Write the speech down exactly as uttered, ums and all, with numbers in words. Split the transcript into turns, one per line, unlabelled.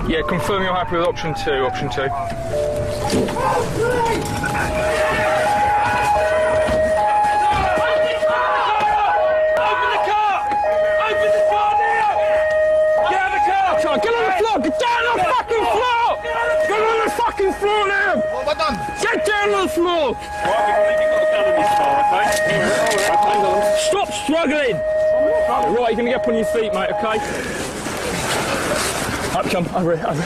Yeah, confirm you're happy with option two, option two. Get on the floor! Get down on the fucking floor! Get on the fucking floor now!
What have I done?
Get down on the floor! Stop struggling! Right, you're gonna get up on your feet, mate, okay? Up, come, over here, over here.